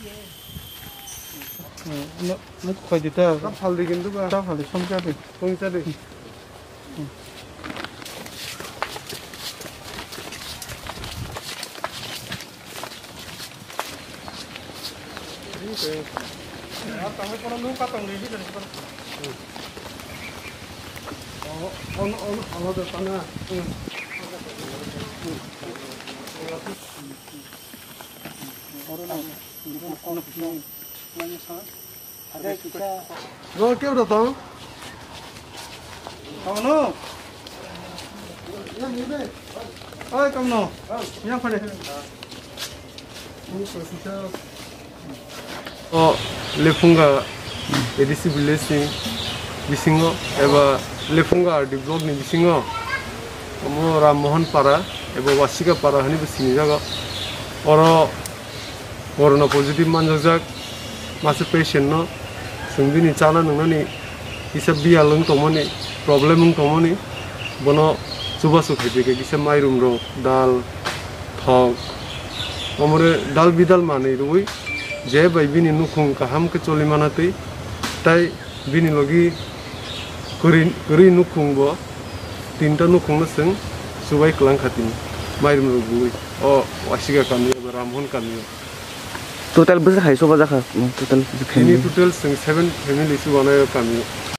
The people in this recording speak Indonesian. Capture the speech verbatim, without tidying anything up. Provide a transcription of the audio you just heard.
nó nó khỏi đi theo Tắp phal đi kiến thức à? tao phải đi không ra đi Không ra đi. Kamu kalau lupa tong di sini kan. Oh, on on on ada tanah. Rồi kêu được không? Không nó. Ơi cầm nó. Nhang phải đây. 어, 레풍가 에디스 빌레싱 비싱어 에바 레풍가 아르디 블록니 비싱어 뭐 라모हन पारा एबा वासिका पारा हनि बिसिनि जागा अर corona positive मानजाक मासे पेशेंट न जोंदिनि चाना नंनानि इसा बिया लं तमनि प्रॉब्लम नं तमनि बनो सुबासु खाइबेके किसा माइरुम रो दाल थक हमरे दाल बिदाल माने रुई जे बाय बिनि नुखुं काहाम के चलि मानातै ताइ बिनि लगी करि करि नुखुं बो तीनटा नुखुं न जों सुबाय खलां खातिन माइरुम रुगुइ अ वासिगा कामि रामहन कामि टोटल बेसे खाइ सबा जाखा टोटल बिनि टोटल जों सेवन फेमिलि सुबानाय कामि